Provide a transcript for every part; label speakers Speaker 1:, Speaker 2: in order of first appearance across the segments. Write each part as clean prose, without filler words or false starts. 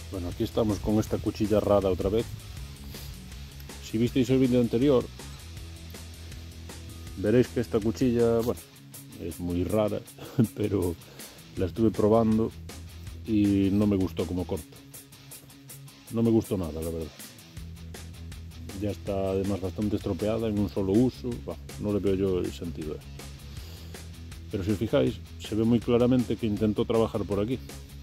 Speaker 1: Bueno, aquí estamos con esta cuchilla rara otra vez. Si visteis el vídeo anterior, veréis que esta cuchilla, bueno, es muy rara, pero la estuve probando y no me gustó como corta. No me gustó nada, la verdad. Ya está además bastante estropeada en un solo uso. Bueno, no le veo yo el sentido a esto. Pero si os fijáis, se ve muy claramente que intentó trabajar por aquí.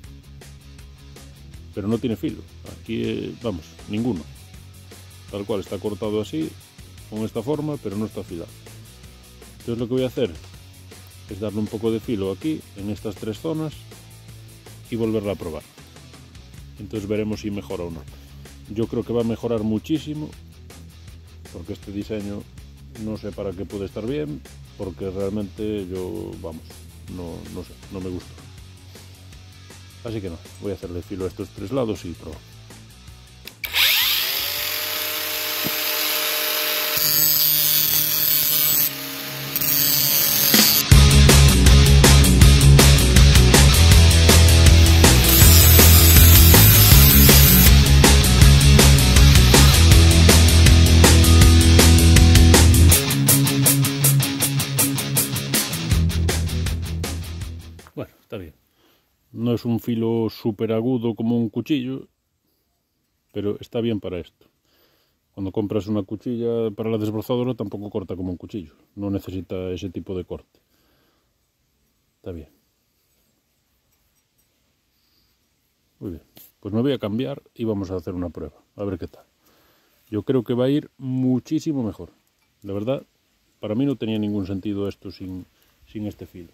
Speaker 1: Pero no tiene filo. Aquí, vamos, ninguno. Tal cual, está cortado así, con esta forma, pero no está afilado. Entonces lo que voy a hacer es darle un poco de filo aquí, en estas tres zonas, y volverla a probar. Entonces veremos si mejora o no. Yo creo que va a mejorar muchísimo, porque este diseño no sé para qué puede estar bien, porque realmente yo, vamos, no sé, no me gusta. Así que no, voy a hacerle filo a estos tres lados y probar. Bueno, está bien. No es un filo súper agudo como un cuchillo, pero está bien para esto. Cuando compras una cuchilla para la desbrozadora tampoco corta como un cuchillo. No necesita ese tipo de corte. Está bien. Muy bien. Pues me voy a cambiar y vamos a hacer una prueba. A ver qué tal. Yo creo que va a ir muchísimo mejor. La verdad, para mí no tenía ningún sentido esto sin este filo.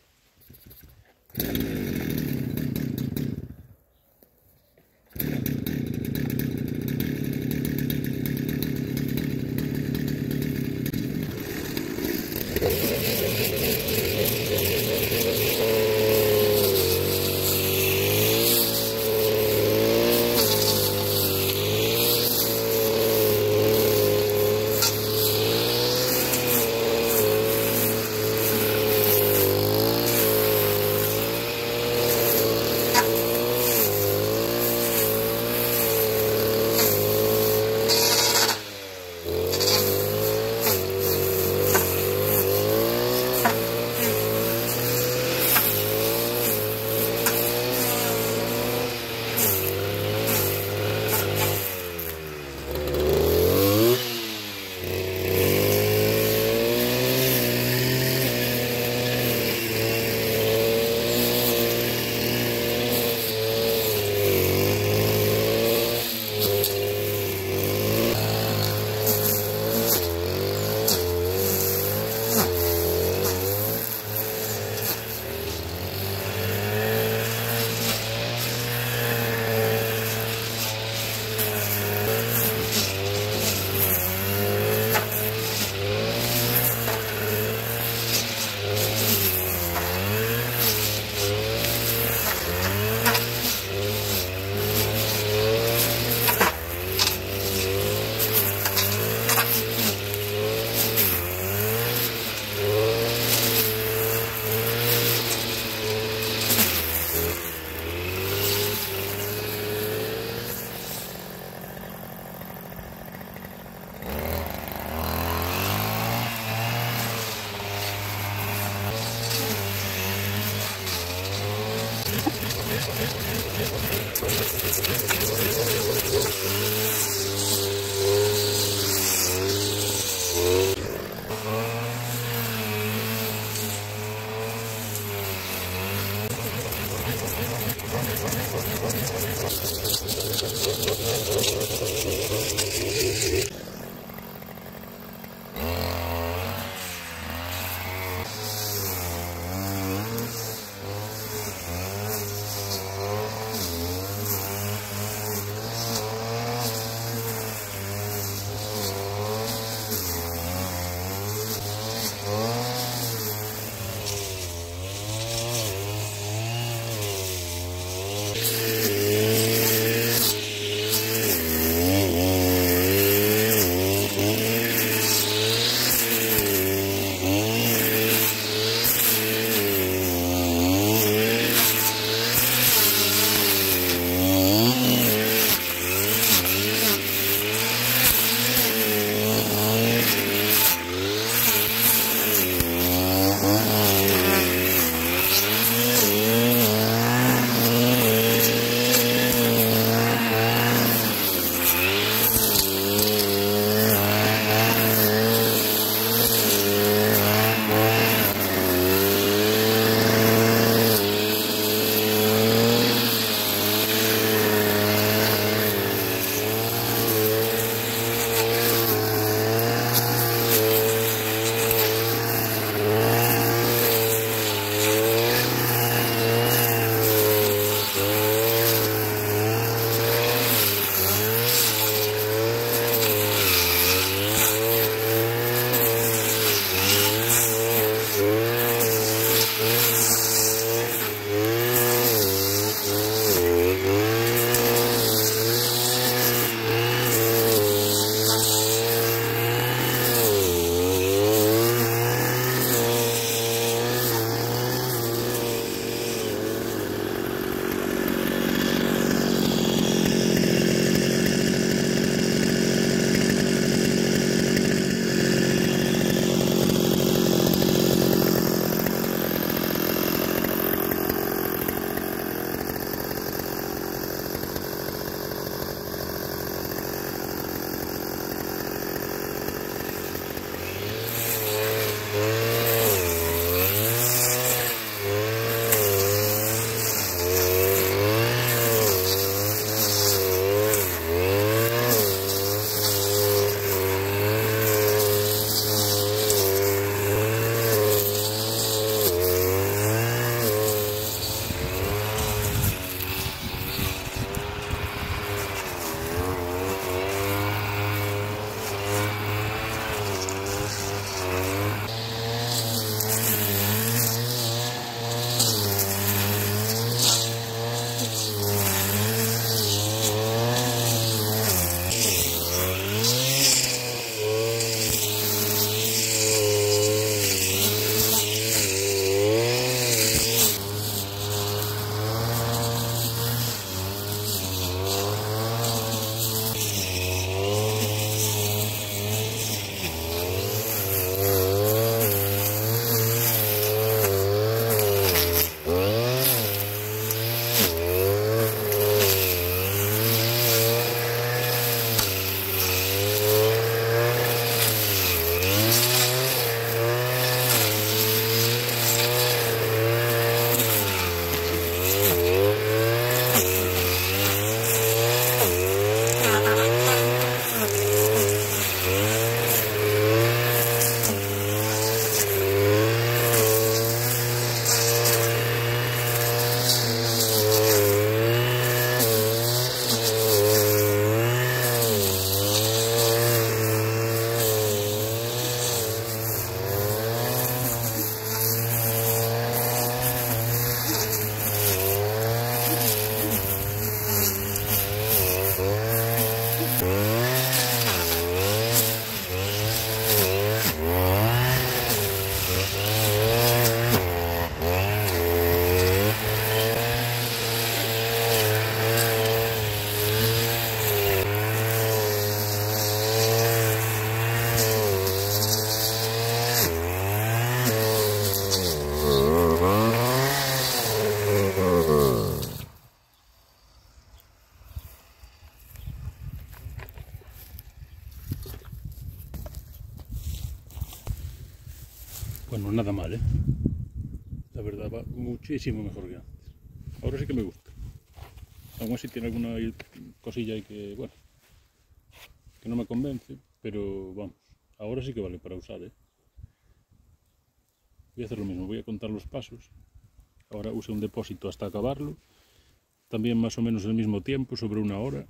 Speaker 1: Bueno, nada mal, ¿eh? La verdad va muchísimo mejor que antes. Ahora sí que me gusta. Aún así tiene alguna cosilla ahí que, bueno, que no me convence, pero vamos, ahora sí que vale para usar, ¿eh? Voy a hacer lo mismo, voy a contar los pasos. Ahora usé un depósito hasta acabarlo. También más o menos el mismo tiempo, sobre 1 hora.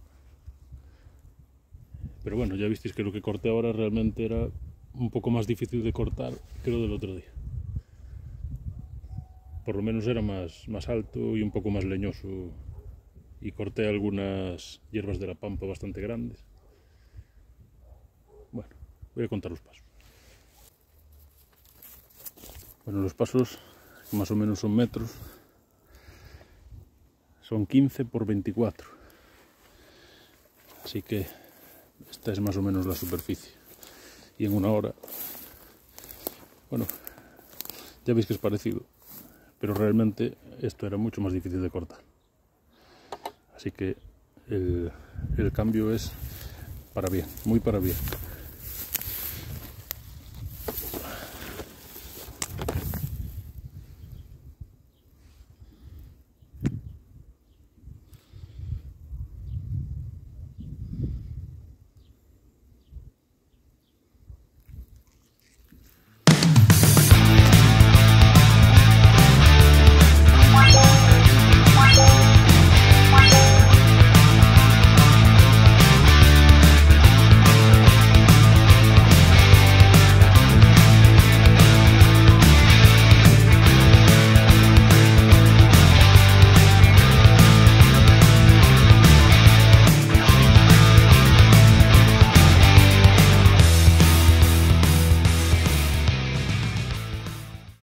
Speaker 1: Pero bueno, ya visteis que lo que corté ahora realmente era un poco más difícil de cortar que lo del otro día. Por lo menos era más alto y un poco más leñoso. Y corté algunas hierbas de la pampa bastante grandes. Bueno, voy a contar los pasos. Bueno, los pasos más o menos son metros. Son 15 por 24. Así que esta es más o menos la superficie. Y en 1 hora, bueno, ya veis que es parecido. Pero realmente esto era mucho más difícil de cortar. Así que el cambio es para bien, muy para bien.